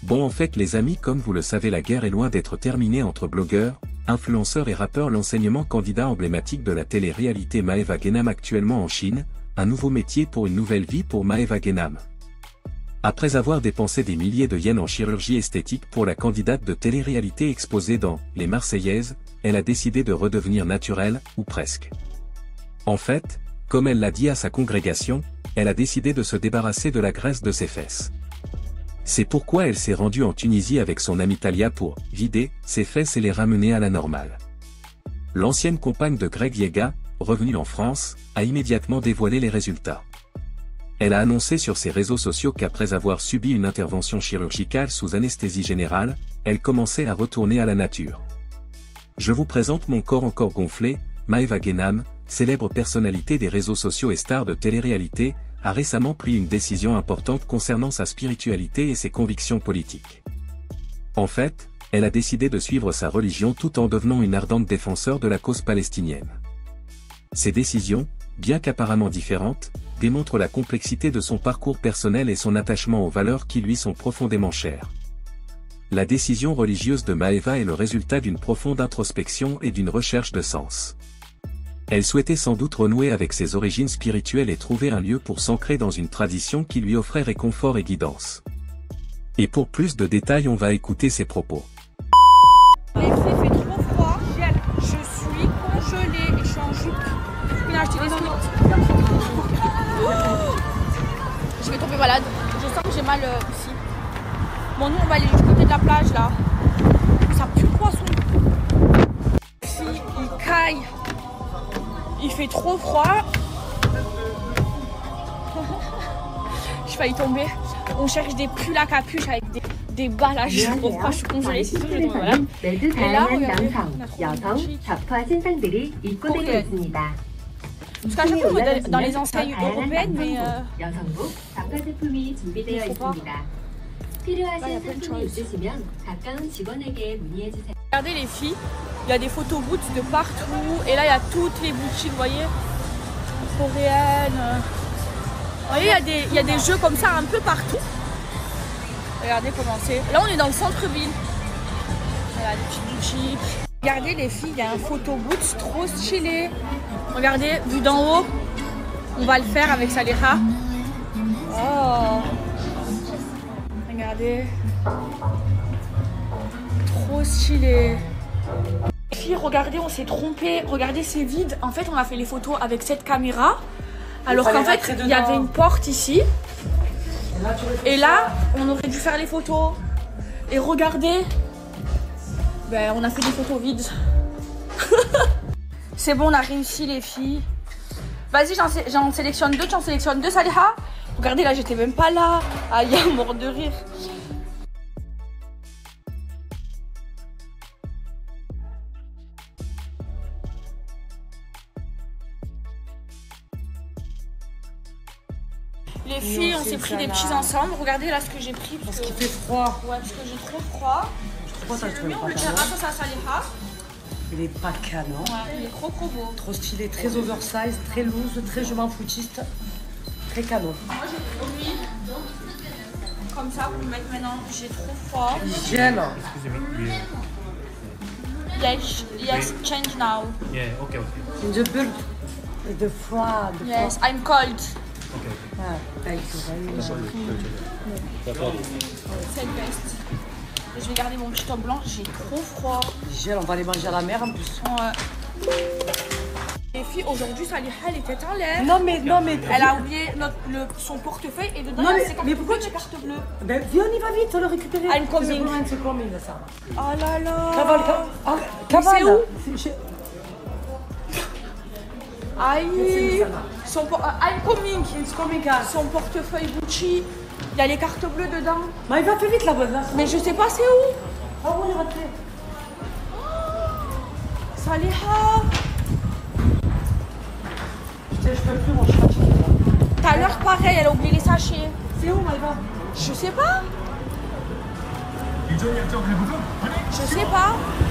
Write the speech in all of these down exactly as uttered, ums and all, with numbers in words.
Bon en fait les amis, comme vous le savez, la guerre est loin d'être terminée entre blogueurs, influenceurs et rappeurs. L'enseignement candidat emblématique de la télé-réalité Maeva Genam actuellement en Chine, un nouveau métier pour une nouvelle vie pour Maeva Genam. Après avoir dépensé des milliers de yens en chirurgie esthétique pour la candidate de télé-réalité exposée dans Les Marseillaises, elle a décidé de redevenir naturelle, ou presque. En fait, comme elle l'a dit à sa congrégation, elle a décidé de se débarrasser de la graisse de ses fesses. C'est pourquoi elle s'est rendue en Tunisie avec son amie Talia pour vider ses fesses et les ramener à la normale. L'ancienne compagne de Greg Yega, revenue en France, a immédiatement dévoilé les résultats. Elle a annoncé sur ses réseaux sociaux qu'après avoir subi une intervention chirurgicale sous anesthésie générale, elle commençait à retourner à la nature. Je vous présente mon corps encore gonflé. Maeva Genam, célèbre personnalité des réseaux sociaux et star de télé-réalité, a récemment pris une décision importante concernant sa spiritualité et ses convictions politiques. En fait, elle a décidé de suivre sa religion tout en devenant une ardente défenseur de la cause palestinienne. Ces décisions, bien qu'apparemment différentes, démontrent la complexité de son parcours personnel et son attachement aux valeurs qui lui sont profondément chères. La décision religieuse de Maeva est le résultat d'une profonde introspection et d'une recherche de sens. Elle souhaitait sans doute renouer avec ses origines spirituelles et trouver un lieu pour s'ancrer dans une tradition qui lui offrait réconfort et guidance. Et pour plus de détails, on va écouter ses propos. Les filles, il fait trop froid, je suis congelée et je suis en jupe. Je vais acheter des slips. Je vais tomber malade. Je sens que j'ai mal euh, ici. Bon, nous on va aller du côté de la plage là. Ça pue le poisson. Ici, il caille. Il fait trop froid. J'ai failli tomber. On cherche des pulls à capuche avec des, des balles à je trouve pas, je suis congelée, c'est sûr, je tombe malade. Et là, regardez, on a trop de coréenne. Parce qu'à chaque fois, on va dans les enseignes européennes, mais euh, il faut pas. Regardez les filles, il y a des photos booths de partout. Et là, il y a toutes les boutiques, vous voyez, coréennes. Vous voyez, il y a des, il y a des jeux comme ça un peu partout. Regardez comment c'est. Là, on est dans le centre-ville. Voilà, des petites boutiques. Regardez les filles, il y a un photo booth trop stylé. Regardez, vu d'en haut, on va le faire avec Saleha. Oh, regardez, trop stylé. Les filles, regardez, on s'est trompé. Regardez, c'est vide. En fait, on a fait les photos avec cette caméra, alors qu'en fait, il y avait une porte ici. Et là, on aurait dû faire les photos. Et regardez, ben, on a fait des photos vides. C'est bon, on a réussi les filles. Vas-y, j'en sélectionne deux, tu en sélectionnes deux, Saleha. Regardez, là, j'étais même pas là. Aïe, mort de rire. Les filles, on s'est pris des petits ensemble. Regardez là ce que j'ai pris. Parce, parce qu'il fait froid. Ouais, parce que j'ai trop froid. C'est le mieux, on le dira ça à Saleha. Il est pas canon. Ouais, il est trop trop beau. Trop stylé, très oversize, très loose, très je m'en foutiste. Très canon. Moi j'ai pris lui. Comme ça pour le mettre maintenant. J'ai trop froid. Hygiène. Excusez-moi. Yes, yes, change now. Yeah, okay, okay. In the build. The froid. The yes, froid. I'm cold. Okay, okay. Ah, thank you very much. C'est le best. Je vais garder mon petit top blanc, j'ai trop froid. Gel, on va aller manger à la mer en plus. Ouais. Les filles, aujourd'hui, Saleha, elle était en l'air. Non mais, non mais... Elle a oublié notre, le, son portefeuille et dedans, non, il y mais, a ses cartes mais pourquoi bleues, tu... des cartes bleues. Ben, viens, on y va vite, on le récupère. I'm coming. C'est coming, ça. Oh là là. Cavale, cavale. C'est où? Aïe. Son por... uh, I'm coming. It's coming, son portefeuille Gucci. Il y a les cartes bleues dedans. Mais il va plus vite là-bas. Là. Mais je sais pas c'est où. Ah bon, il va te oh, Saleha. Je peux plus, moi je suis fatiguée. Tout à l'heure, pareil, elle a oublié les sachets. C'est où, Maeva? Je sais pas. Je sais pas.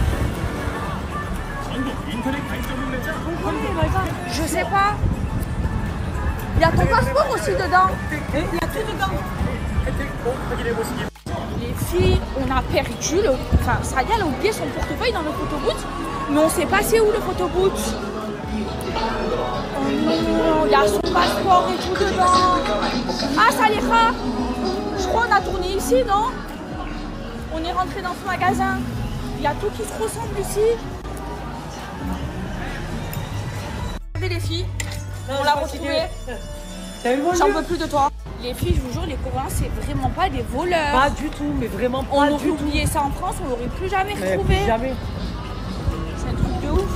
Je sais pas. Il y a ton passeport aussi dedans. Il y a tout dedans. Les les filles, on a perdu le... Enfin, Sadia, elle a oublié son portefeuille dans le photobooth, mais on sait pas c'est où le photobooth. Oh non, il y a son passeport et tout dedans. Ah, Saliha, je crois qu'on a tourné ici, non? On est rentré dans ce magasin. Il y a tout qui se ressemble ici. Regardez les filles, Non, on l'a retrouvée. J'en peux plus de toi. Les filles, je vous jure, les Coréens, c'est vraiment pas des voleurs. Pas du tout, mais vraiment pas on du aurait tout. oublié ça en France, on l'aurait plus jamais Mais retrouvé. plus jamais. C'est un truc de ouf.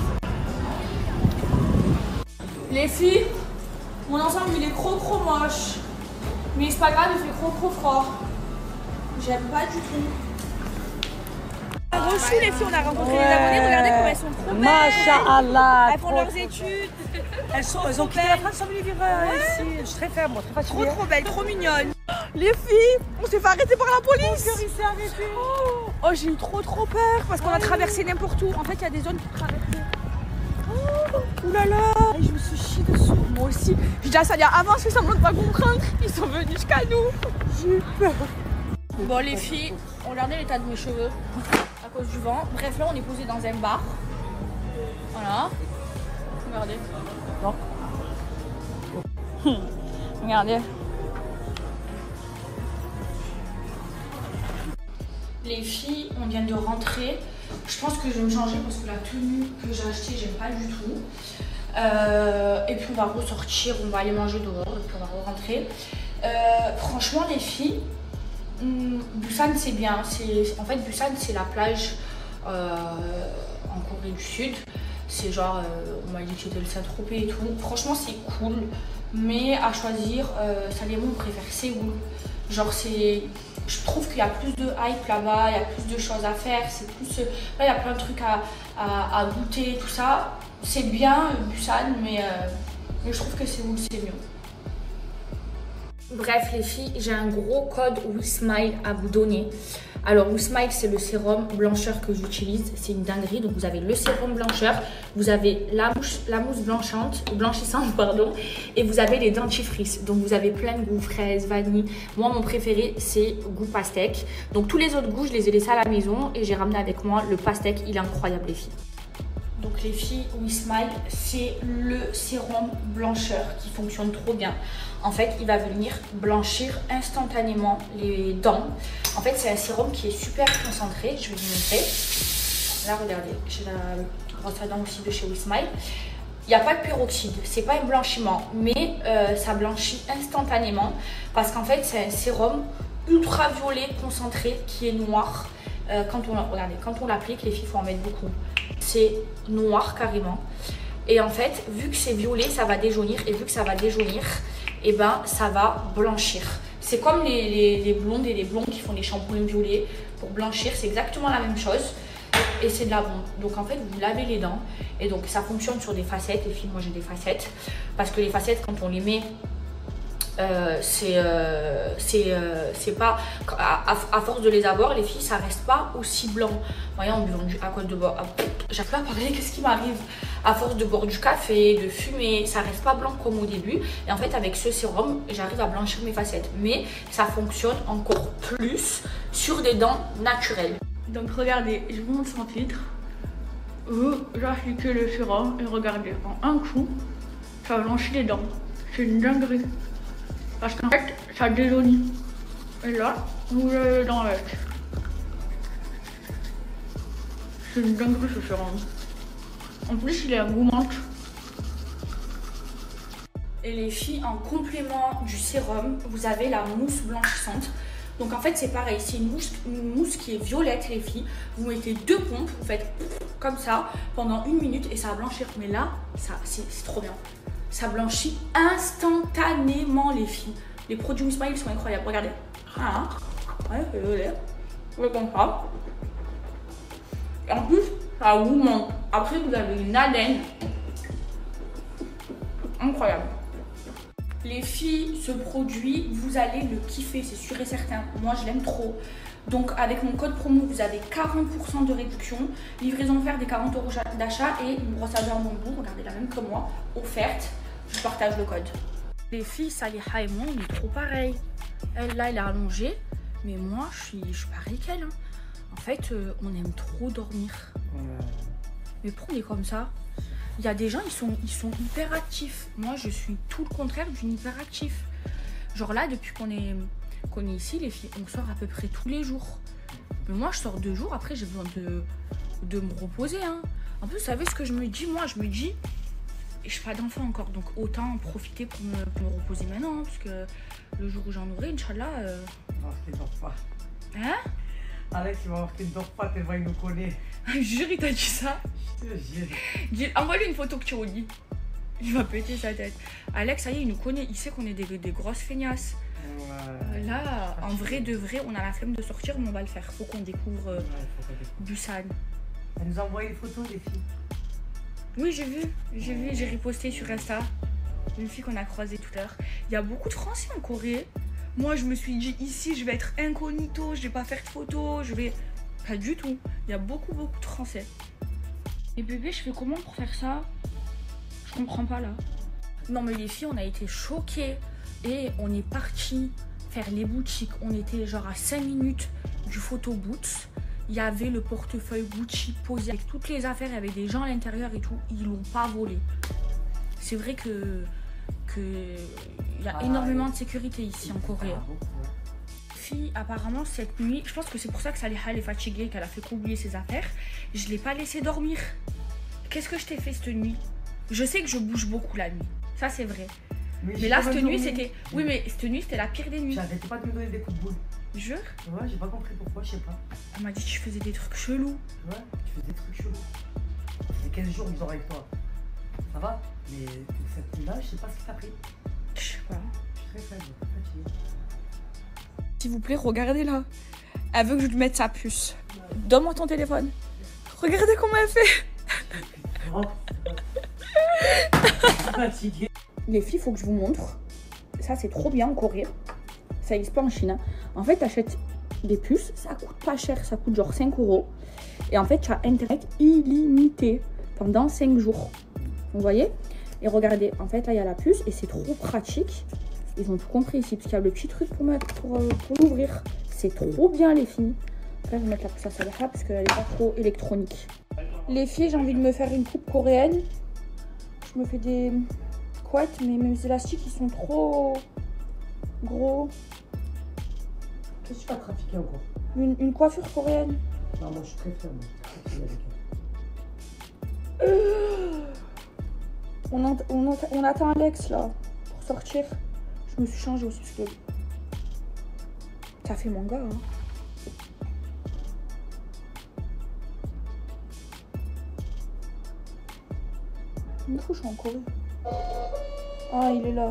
Les filles, mon ensemble il est trop trop moche. Mais c'est pas grave, il fait trop trop froid. J'aime pas du tout. Reçu les filles, on a rencontré Ouais. les abonnés, regardez comme elles sont trop belles. Masha'Allah. Elles font leurs études. Elles, sont, elles ont quitté la France sans venir vivre ici. Je suis très faible, moi, très Trop fatiguée. trop belles, trop mignonnes. Les filles, on s'est fait arrêter par la police. Mon cœur, il s'est arrêté. Oh, oh, j'ai eu trop trop peur parce qu'on a traversé n'importe où. En fait, il y a des zones qui traversent. Oh, oulala, et je me suis chiée dessous. Moi aussi. J'ai dit à Sadia, avance, fais semblant de pas comprendre. Ils sont venus jusqu'à nous. J'ai eu peur. Bon, les filles, regardez l'état de mes cheveux à cause du vent. Bref, là, on est posé dans un bar. Voilà. Regardez. Non. Regardez. Les filles, on vient de rentrer. Je pense que je vais me changer parce que la tenue que j'ai achetée, j'aime pas du tout. Euh, et puis on va ressortir, on va aller manger dehors et puis on va re-rentrer. Euh, franchement, les filles, hum, Busan c'est bien. En fait, Busan c'est la plage euh, en Corée du Sud. C'est genre, euh, on m'a dit que c'était le Saint-Tropez et tout. Franchement, c'est cool. Mais à choisir, euh, Salim, on préfère Séoul. Genre, c'est. Je trouve qu'il y a plus de hype là-bas, il y a plus de choses à faire. C'est plus. Là, il y a plein de trucs à, à, à goûter, tout ça. C'est bien, Busan, mais, euh, mais je trouve que Séoul, c'est mieux. Bref, les filles, j'ai un gros code WeSmile à vous donner. Alors, WeSmile, c'est le sérum blancheur que j'utilise. C'est une dinguerie. Donc, vous avez le sérum blancheur, vous avez la mousse, la mousse blanchante, blanchissante, pardon, et vous avez les dentifrices. Donc, vous avez plein de goûts, fraises, vanille. Moi, mon préféré, c'est goût pastèque. Donc, tous les autres goûts, je les ai laissés à la maison et j'ai ramené avec moi le pastèque. Il est incroyable, les filles. Donc les filles, WeSmile, c'est le sérum blancheur qui fonctionne trop bien. En fait, il va venir blanchir instantanément les dents. En fait, c'est un sérum qui est super concentré. Je vais vous montrer. Là, regardez, j'ai la brosse à dents aussi de chez WeSmile. Il n'y a pas de peroxyde, c'est pas un blanchiment, mais euh, ça blanchit instantanément parce qu'en fait, c'est un sérum ultraviolet concentré qui est noir. Euh, quand on, regardez, quand on l'applique, les filles, il faut en mettre beaucoup. C'est noir carrément. Et en fait, vu que c'est violet, ça va déjaunir. Et vu que ça va déjaunir, et ben ça va blanchir. C'est comme les, les, les blondes et les blonds qui font des shampoings violets pour blanchir. C'est exactement la même chose. Et c'est de la bombe. Donc en fait, vous lavez les dents. Et donc ça fonctionne sur des facettes. Les filles, moi j'ai des facettes. Parce que les facettes, quand on les met... Euh, c'est euh, euh, pas à, à, à force de les avoir, les filles, ça reste pas aussi blanc. Voyez, en buvant du à cause de boire, j'arrive pas à parler, qu'est-ce qui m'arrive? À force de boire du café, de fumer, ça reste pas blanc comme au début. Et en fait, avec ce sérum, j'arrive à blanchir mes facettes. Mais ça fonctionne encore plus sur des dents naturelles. Donc regardez, je vous montre son filtre. Vous appliquez le sérum et regardez, en un coup, ça blanchit les dents. C'est une dinguerie. Parce qu'en fait, ça déjaunit. Et là, vous l'avez dans l'œil. C'est une dinguerie ce sérum. En plus, il est à goût menthe. Et les filles, en complément du sérum, vous avez la mousse blanchissante. Donc en fait, c'est pareil. C'est une mousse, une mousse qui est violette, les filles. Vous mettez deux pompes, vous faites comme ça pendant une minute et ça va blanchir. Mais là, ça, c'est trop bien. Ça blanchit instantanément, les filles. Les produits WeSmile sont incroyables. Regardez. Ah, ouais, c'est violet. Vous voyez comme ça. Et en plus, ça vous manque. Après, vous avez une haleine. Incroyable. Les filles, ce produit, vous allez le kiffer, c'est sûr et certain. Moi, je l'aime trop. Donc, avec mon code promo, vous avez quarante pour cent de réduction, livraison offerte des quarante euros d'achat et une brosse à dents bambou, regardez la même que moi, offerte. Je partage le code. Les filles, Saliha et moi, on est trop pareil. Elle, là, elle est allongée. Mais moi, je suis, je suis pareil qu'elle. Hein. En fait, euh, on aime trop dormir. Ouais. Mais pourquoi on est comme ça? Il y a des gens, ils sont, ils sont hyper actifs. Moi, je suis tout le contraire d'une hyperactif. Genre là, depuis qu'on est, qu'on est ici, les filles, on sort à peu près tous les jours. Mais moi, je sors deux jours, après, j'ai besoin de, de me reposer. Hein. En plus, vous savez ce que je me dis? Moi, je me dis, je n'ai pas d'enfant encore, donc autant en profiter pour me, pour me reposer maintenant. Hein, parce que le jour où j'en aurai, Inch'Allah... Euh... Non, qu'il ne dort pas. Hein? Alex, il va voir qu'il ne dort pas tellement il nous connaît. Jure, il t'a dit ça? Envoie-lui une photo que tu relis. Il va péter sa tête. Alex, ça y est, il nous connaît. Il sait qu'on est des, des grosses feignasses. Ouais. Là, en vrai de vrai, on a la flemme de sortir, mais on va le faire. Faut qu'on découvre euh, ouais, Busan. Elle nous a envoyé une photo des filles. Oui, j'ai vu. J'ai vu, j'ai reposté sur Insta. Une fille qu'on a croisée tout à l'heure. Il y a beaucoup de Français en Corée. Moi, je me suis dit, ici, je vais être incognito, je vais pas faire de photos, je vais... Pas du tout. Il y a beaucoup, beaucoup de Français. Et bébé, je fais comment pour faire ça? Je comprends pas, là. Non, mais les filles, on a été choquées. Et on est parti faire les boutiques. On était genre à cinq minutes du photo booth. Il y avait le portefeuille Gucci posé avec toutes les affaires. Il y avait des gens à l'intérieur et tout. Ils l'ont pas volé. C'est vrai que... que il y a ah, énormément ouais. de sécurité ici en Corée. Fille, apparemment cette nuit, je pense que c'est pour ça que Saliha est fatiguée, qu'elle a fait qu'oublier ses affaires. Je l'ai pas laissé dormir. Qu'est-ce que je t'ai fait cette nuit? Je sais que je bouge beaucoup la nuit, ça c'est vrai. Mais, mais là cette nuit c'était, oui mais cette nuit c'était la pire des nuits. J'arrêtais pas de me donner des coups de boule. Jure? Ouais, j'ai pas compris pourquoi, je sais pas. Elle m'a dit que tu faisais des trucs chelous. Ouais, tu faisais des trucs chelous. Ça fait quinze jours qu'ils ont avec toi. Ça va? Mais cette nuit-là, je sais pas ce qui t'a pris. Je sais pas. Je suis très faible, fatiguée. S'il vous plaît, regardez là. Elle veut que je lui mette sa puce. Donne-moi ton téléphone. Regardez comment elle fait. Les filles, il faut que je vous montre. Ça, c'est trop bien en Corée. Ça n'existe pas en Chine. Hein. En fait, tu achètes des puces. Ça coûte pas cher. Ça coûte genre cinq euros. Et en fait, tu as Internet illimité pendant cinq jours. Vous voyez? Et regardez, en fait, là, il y a la puce et c'est trop pratique. Ils ont tout compris ici, parce qu'il y a le petit truc pour, mettre, pour, pour l'ouvrir. C'est trop bien, les filles. Là, je vais mettre la puce à Saliha parce qu'elle n'est pas trop électronique. Les filles, j'ai envie de me faire une coupe coréenne. Je me fais des couettes, mais mes élastiques, ils sont trop gros. Qu'est-ce que tu vas trafiquer encore? Une, une coiffure coréenne. Non, moi, je suis très ferme. Euh, on, ent, on, ent, on attend Alex, là, pour sortir. Je me suis changée aussi parce que ça fait mon gars. Hein. Du coup, je suis en Corée. Ah, il est là.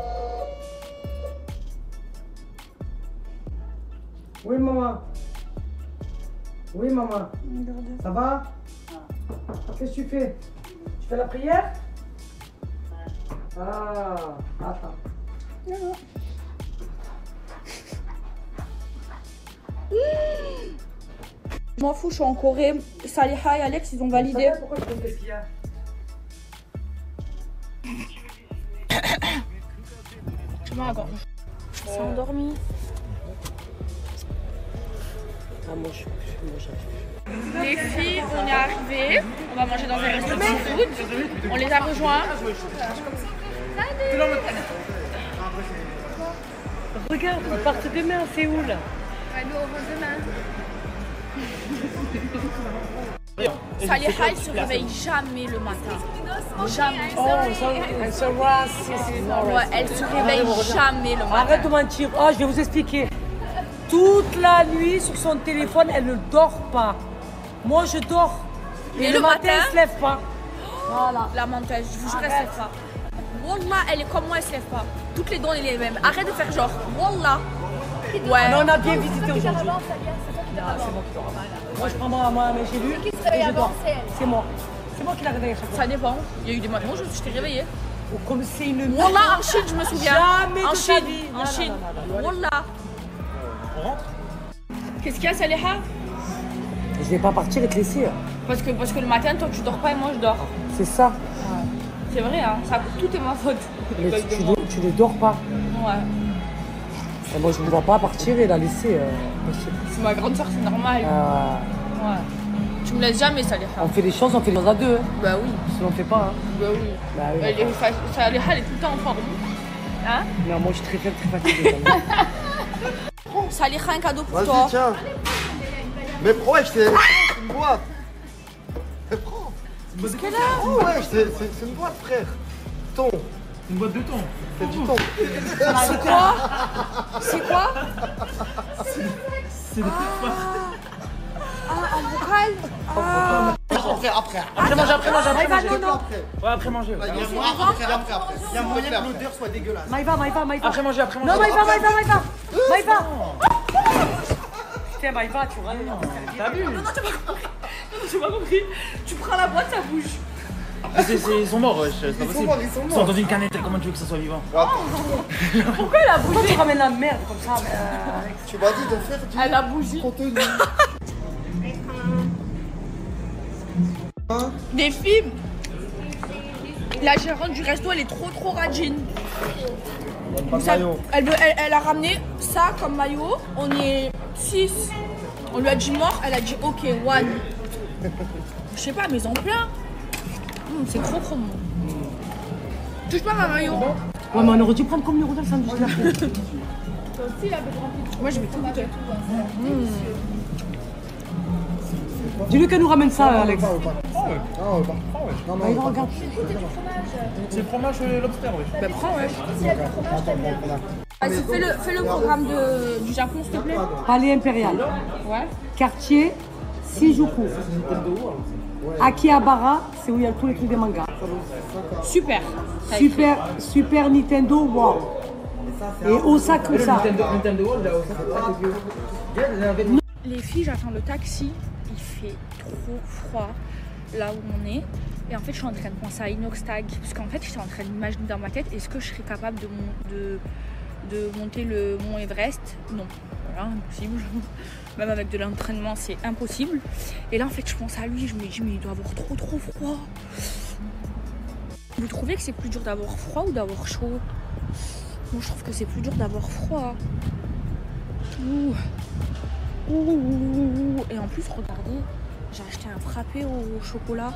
Oui, maman. Oui, maman. Regardez. Ça va? Qu'est-ce que tu fais? Tu fais la prière? Ah, attends. Non. Je m'en fous, je suis en Corée. Saliha et Alex, ils ont validé. Pourquoi je fais ce qu'il y a? Je m'en gorge. Je suis endormie. Ah, moi, je suis Les filles, on est arrivées. On va manger dans un restaurant de food. On les a rejoints. Salut! Regarde, ils partent demain à Séoul. Ouais, nous, on va demain. Saliha, il se réveille jamais le matin. Jamais. Oh, elle se rase. Ouais, elle se réveille jamais le matin. Arrête de mentir. Oh, je vais vous expliquer. Toute la nuit sur son téléphone, elle ne dort pas. Moi, je dors. Et, Et le, le matin, matin, elle ne se lève pas. Voilà. La menteuse, je vous jure, elle ne se lève pas. Wallah, elle est comme moi, elle ne se lève pas. Toutes les dons, elle est les mêmes. Arrête de faire genre. Wallah. Ouais. Mais on a bien visité aujourd'hui. C'est moi qui dors. Moi, je prends moi, moi mes gélules et je dors. C'est moi. C'est moi qui la réveille à chaque fois. Ça dépend. Il y a eu des moments où je t'ai réveillée. Oh, comme c'est une... Wallah, en Chine, je me souviens. Jamais en de Chine, ta vie. En Chine. Wallah. On rentre? Qu'est-ce qu'il y a, Saliha? Je vais pas partir et te laisser. Parce que, parce que le matin, toi, tu dors pas et moi, je dors. C'est ça. Ouais. C'est vrai, hein. Ça, tout est ma faute. Mais tu, tu, tu ne dors pas. Ouais. Et moi, je ne me vois pas partir et la laisser. Euh, c'est ma grande soeur, c'est normal. Euh... Ouais. Tu me laisses jamais, Saliha. On fait des choses, on fait des choses à deux. Hein. Bah oui. Sinon, on fait pas. Hein. Bah oui. Bah oui. Elle est fa... Saliha, elle est tout le temps en forme. Hein? Non, moi, je suis très faible, très fatiguée. Saliha, un cadeau pour Vas-y, toi. tiens. Mais ouais, c'est une boîte. Mais prends. Qu'est-ce qu'elle a? Oh ouais, c'est une boîte, frère. Thon. Une boîte de thon. C'est du thon. C'est quoi? C'est quoi? C'est des petites farces. Ah, un bocal? Ah. Après, après. Après manger, après manger, après manger. non, non. Ouais, après manger. Il y a moyen, après, après, après. Il y a moyen que l'odeur soit dégueulasse. Maïva, Maïva, Maïva. Après manger, après manger. Non, Maïva, Maïva, Maïva. Maïva. Putain, Maïva, tu râles. T'as vu? Non, non, t'as pas compris. Non, j'ai pas compris. Tu prends la boîte, ça bouge. Ils sont morts, wesh. C'est pas possible. Ils sont morts. Ils sont dans une canette, comment tu veux que ça soit vivant? Pourquoi elle a bougé? Pourquoi tu ramènes la merde comme ça? euh... Tu m'as dit de faire du Elle a bougé. contenu. Des filles, la gérante du resto, elle est trop trop radine. Pas de maillot. Elle, veut- elle, elle a ramené ça comme maillot. On est six. On lui a dit mort. Elle a dit ok, one. Je sais pas, mais en plein. Hum, c'est trop trop bon. Touche pas ma maillot. Ouais, mais on aurait dû prendre comme numéro de sandwich là. Moi je vais tout goûter. Dis-lui qu'elle nous ramène ça, Alex. Ah ouais. Ah ouais. Non, non, Maïva, regarde. C'est le fromage euh, lobster, wesh. Bah prends ouais. Vas-y, fais le, fais le programme de, du Japon s'il te plaît. Palais impérial. Ouais. Quartier Shinjuku. Akihabara, c'est où il y a tous les trucs des mangas. Super. Super, Super Nintendo World. Et Osakusa. Nintendo World, là, au Les filles, j'attends le taxi. Il fait trop froid là où on est. Et en fait, je suis en train de penser à Inoxtag. Parce qu'en fait, j'étais en train d'imaginer dans ma tête, est-ce que je serais capable de, mon, de, de monter le mont Everest? Non. Voilà, impossible. Même avec de l'entraînement, c'est impossible. Et là, en fait, je pense à lui. Je me dis, mais il doit avoir trop, trop froid. Vous trouvez que c'est plus dur d'avoir froid ou d'avoir chaud? Moi, je trouve que c'est plus dur d'avoir froid. Ouh. Ouh. Et en plus, regardez, j'ai acheté un frappé au chocolat.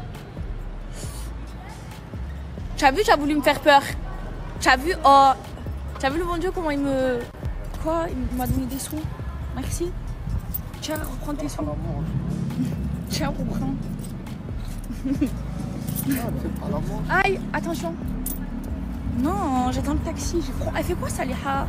T'as vu, t'as voulu me faire peur. T'as vu, oh, t'as vu le bon Dieu comment il me... Quoi? Il m'a donné des sous. Merci. Tiens, reprends tes sous. Tiens, reprends. Aïe, attention. Non, j'attends le taxi, j'ai froid. Elle fait quoi, Saliha?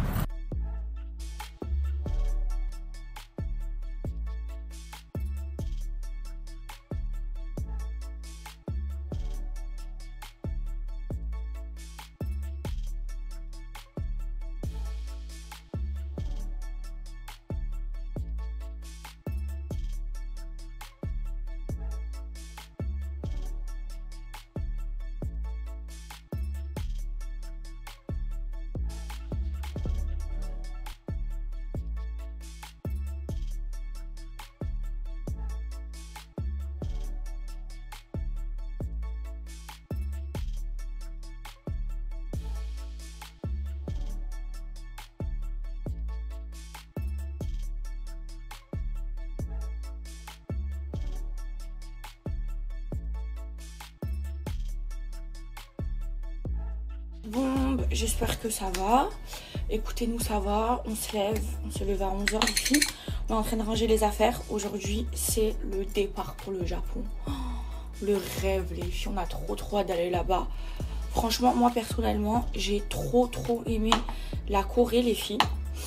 Bon, bah, j'espère que ça va. Écoutez-nous, ça va. On se lève. On se lève à onze heures ici. On est en train de ranger les affaires. Aujourd'hui, c'est le départ pour le Japon. Oh, le rêve, les filles. On a trop, trop hâte d'aller là-bas. Franchement, moi, personnellement, j'ai trop, trop aimé la Corée, les filles.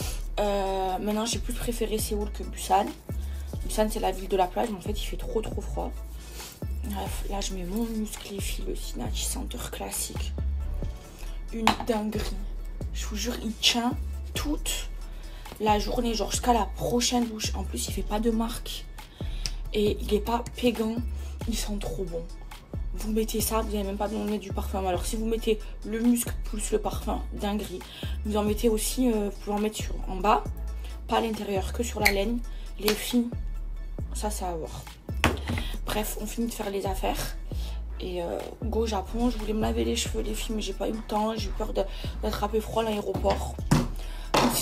Euh, maintenant, j'ai plus préféré Séoul que Busan. Busan, c'est la ville de la plage, mais en fait, il fait trop, trop froid. Bref, là, je mets mon muscle, les filles. Le Sinachi Center classique. Une dinguerie. Je vous jure, il tient toute la journée, genre jusqu'à la prochaine douche. En plus, il fait pas de marque. Et il est pas pégant. Il sent trop bon. Vous mettez ça, vous n'avez même pas besoin de mettre du parfum. Alors si vous mettez le muscle plus le parfum, dinguerie. Vous en mettez aussi, euh, vous pouvez en mettre sur, en bas. Pas à l'intérieur, que sur la laine. Les filles, ça, ça va voir. Bref, on finit de faire les affaires. Et euh, go Japon, je voulais me laver les cheveux les filles, mais j'ai pas eu le temps, j'ai eu peur d'attraper froid à l'aéroport.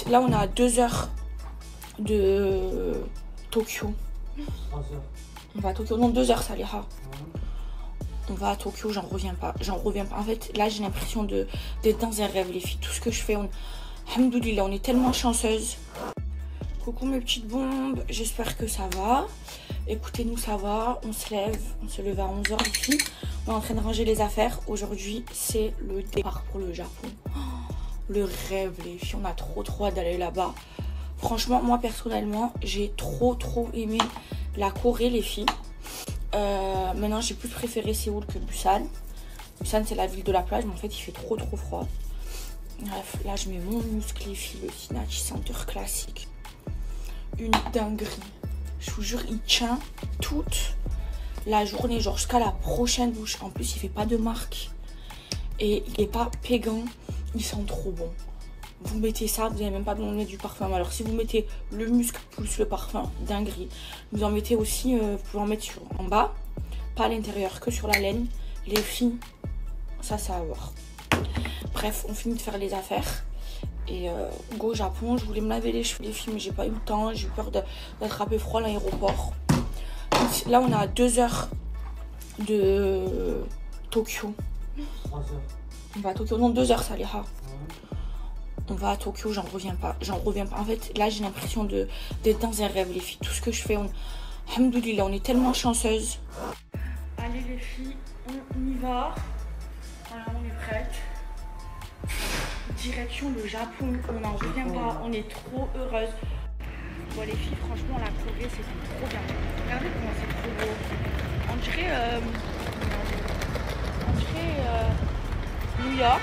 là on est à deux heures de Tokyo. On va à Tokyo, non deux heures ça ira. On va à Tokyo, j'en reviens pas, j'en reviens pas. En fait, là j'ai l'impression de d'être dans un rêve les filles. Tout ce que je fais, on... Alhamdoulilah, on est tellement chanceuses. Coucou mes petites bombes, j'espère que ça va. Écoutez-nous, ça va, on se lève, on se lève à onze heures les filles. On est en train de ranger les affaires. Aujourd'hui, c'est le départ pour le Japon. Oh, le rêve les filles, on a trop trop hâte d'aller là-bas. Franchement, moi personnellement, j'ai trop trop aimé la Corée les filles. Euh, maintenant, j'ai plus préféré Séoul que Busan. Busan, c'est la ville de la plage, mais en fait, il fait trop trop froid. Bref, là, je mets mon muscle les filles, le Snatch Center classique. Une dinguerie. Je vous jure, il tient toute la journée, genre jusqu'à la prochaine douche. En plus, il fait pas de marque. Et il est pas pégant. Il sent trop bon. Vous mettez ça, vous n'avez même pas besoin de mettre du parfum. Alors, si vous mettez le muscle plus le parfum, dinguerie. Vous en mettez aussi, euh, vous pouvez en mettre sur, en bas. Pas à l'intérieur, que sur la laine. Les filles, ça, ça va voir. Bref, on finit de faire les affaires. Et euh, go au Japon, je voulais me laver les cheveux les filles, mais j'ai pas eu le temps. J'ai eu peur d'attraper froid à l'aéroport. Là, on est à deux heures de Tokyo. On va à Tokyo, non deux heures ça ira. On va à Tokyo, j'en reviens pas, j'en reviens pas. En fait, là, j'ai l'impression de d'être dans un rêve les filles. Tout ce que je fais, on... Alhamdoulilah, on est tellement chanceuses. Allez les filles, on y va. Voilà, on est prêtes. Direction le Japon, on n'en revient pas, on est trop heureuses. Bon les filles, franchement la Corée c'était trop bien. Regardez comment c'est trop beau. On dirait, euh, on dirait euh, New York.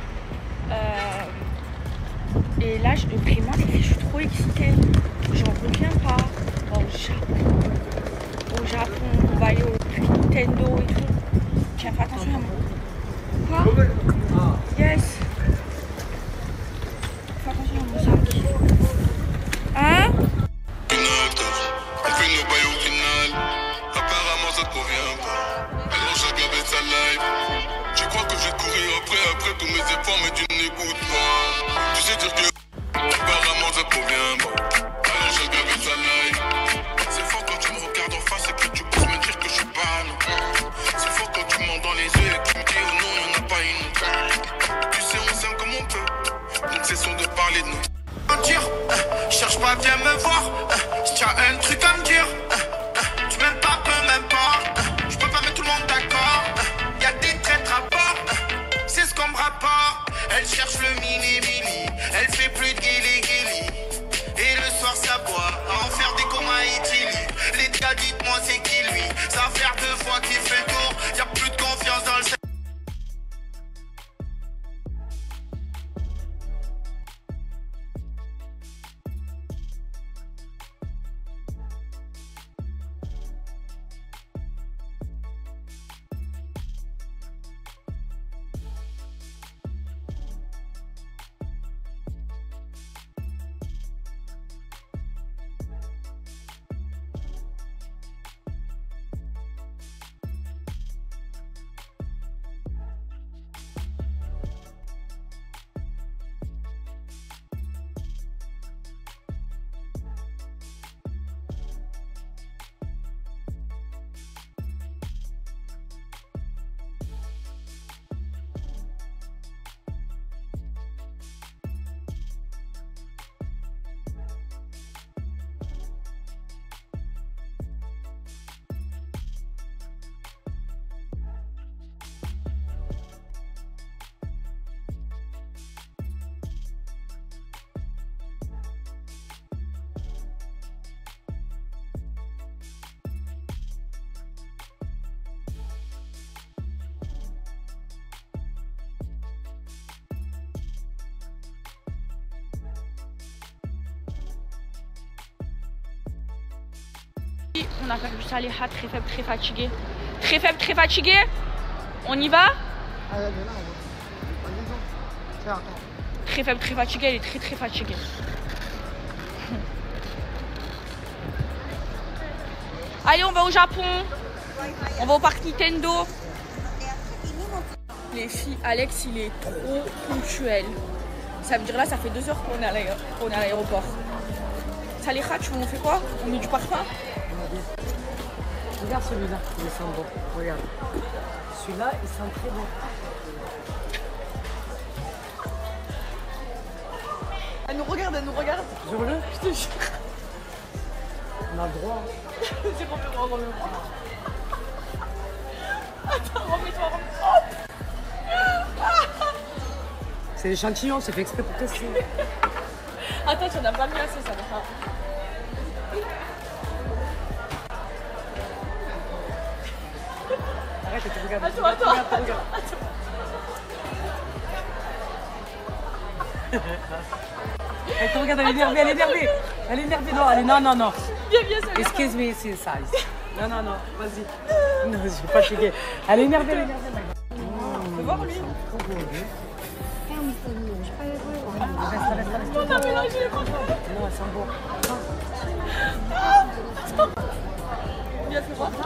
Euh, et là je, vraiment les filles, je suis trop excitée. J'en reviens pas. Oh, au Japon. Au Japon, on va aller au Nintendo et tout. Tiens, fais attention à moi. Quoi? Yes. Attention à mon sac. Hein? On fait nos bails au final. Apparemment ça te convient pas. Alors chacun fait sa life. Tu crois que je vais courir après, après tous mes efforts, mais tu n'écoutes pas. Tu sais dire que apparemment ça te convient pas. Alors chacun fait sa life. C'est fort quand tu me regardes en face et que tu penses me dire que je suis pas non. C'est fort quand tu mens dans les yeux et que tu me dis oh non, y'en a pas une autre. Tu sais on s'aime comme on peut. Donc cessons de parler de nous. Mentir, euh, cherche pas à bien me voir. Euh, si tu as un truc à me dire, euh, euh, tu m'aimes pas, peu même pas. Euh, je peux pas mettre tout le monde d'accord. Euh, y a des traîtres à part, euh, c'est ce qu'on me rapporte. Elle cherche le mini mini, elle fait plus de guili guili. Et le soir ça boit, à en faire des comas Italie. Les gars, dites-moi c'est qui lui. Ça va faire deux fois qu'il fait le tour. Y a plus de confiance dans le. On a perdu Saleha, très faible, très fatiguée. Très faible, très fatiguée. On y va? Très faible, très fatiguée, elle est très très fatiguée. Allez, on va au Japon. On va au parc Nintendo. Les filles, Alex, il est trop ponctuel. Ça veut dire là, ça fait deux heures qu'on est à l'aéroport. Saliha, tu on fait quoi? On met du parfum? Regarde celui-là, il sent bon. Regarde. Celui-là, il sent très bon. Elle nous regarde, elle nous regarde. Jure-le. Je te jure. On a le droit. C'est complètement remets-moi. Attends, remets-toi, remets-toi. C'est l'échantillon, c'est fait exprès pour tester. Attends, tu n'en as pas mis assez, ça va pas. Arrête, tu regardes. Attends, attends, attends, attends. Elle te regarde, elle est énervée, elle est énervée. Elle est énervée, non, elle est... non, non, non. Viens, viens, ça. Excuse me, c'est ça. Non, non, non, vas-y. Non, je vais pas checker. Elle est énervée, elle est énervée. On peut voir lui. Reste, reste, reste. On a mélangé les parfums. Non, elles sont bonnes. Viens, fais voir.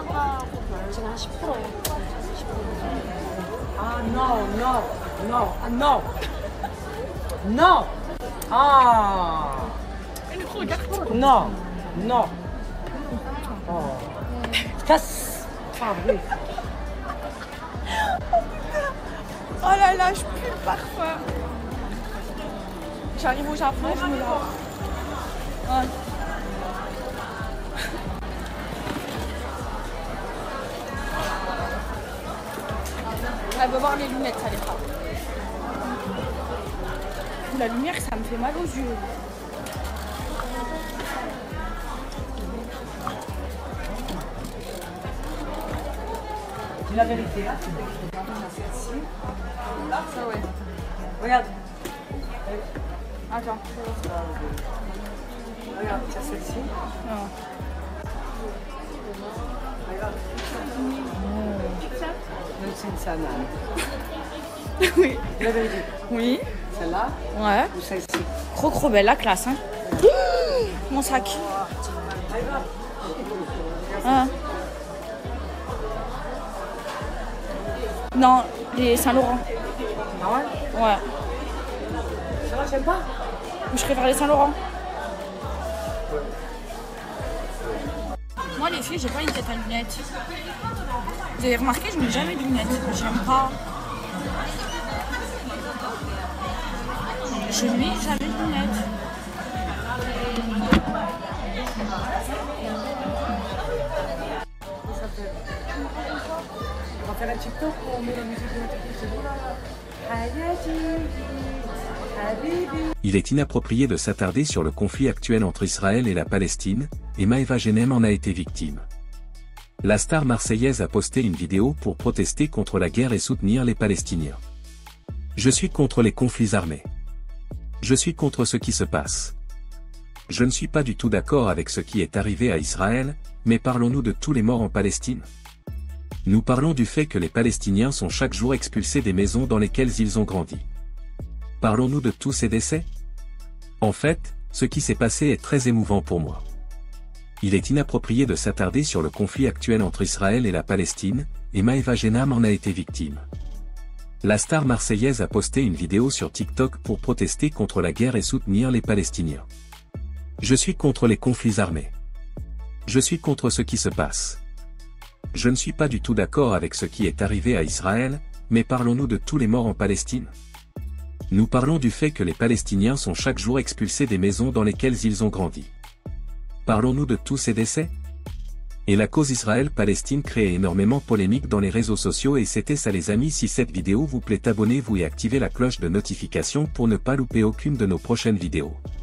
Ah non, non, non, ah non. Non. Ah. Elle regarde. Non, non. Oh. Casse. Ah oui. Oh là là, je pue le parfum. J'arrive au Japon, je me lave. Ouais. Elle veut voir les lunettes, ça les fera. La lumière, ça me fait mal aux yeux. Dis la vérité. Là, ça ouais. regarde. Attends. Regarde, tu as celle-ci. Non. Regarde. Même c'est une sanale. Oui. Dis la vérité. Oui. Celle-là Ouais. ou celle-ci? Trop trop belle la classe, hein. Mon sac. Hein. Non, les Saint-Laurent. Ah ouais? Ouais. Ça va, j'aime pas? Je préfère les Saint-Laurent. Moi les filles, j'ai pas une tête à lunettes. Vous avez remarqué, je mets jamais de lunettes. J'aime pas. Je mets jamais de lunettes. On va faire un TikTok où on met la musique de notre équipe. Il est inapproprié de s'attarder sur le conflit actuel entre Israël et la Palestine, et Maeva Genem en a été victime. La star marseillaise a posté une vidéo pour protester contre la guerre et soutenir les Palestiniens. Je suis contre les conflits armés. Je suis contre ce qui se passe. Je ne suis pas du tout d'accord avec ce qui est arrivé à Israël, mais parlons-nous de tous les morts en Palestine? Nous parlons du fait que les Palestiniens sont chaque jour expulsés des maisons dans lesquelles ils ont grandi. Parlons-nous de tous ces décès? En fait, ce qui s'est passé est très émouvant pour moi. Il est inapproprié de s'attarder sur le conflit actuel entre Israël et la Palestine, et Maeva Genem en a été victime. La star marseillaise a posté une vidéo sur TikTok pour protester contre la guerre et soutenir les Palestiniens. Je suis contre les conflits armés. Je suis contre ce qui se passe. Je ne suis pas du tout d'accord avec ce qui est arrivé à Israël, mais parlons-nous de tous les morts en Palestine? Nous parlons du fait que les Palestiniens sont chaque jour expulsés des maisons dans lesquelles ils ont grandi. Parlons-nous de tous ces décès? Et la cause Israël-Palestine crée énormément polémique dans les réseaux sociaux et c'était ça les amis. Si cette vidéo vous plaît, abonnez-vous et activez la cloche de notification pour ne pas louper aucune de nos prochaines vidéos.